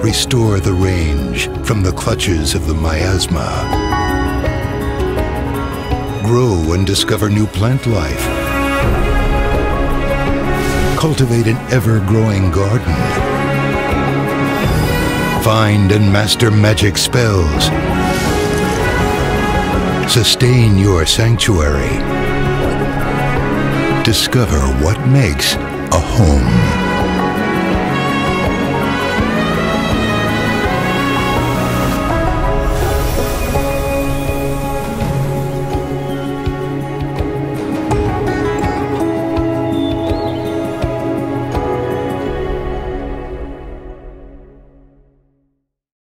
restore the range from the clutches of the miasma. Grow and discover new plant life. Cultivate an ever-growing garden. Find and master magic spells. Sustain your sanctuary. Discover what makes a home.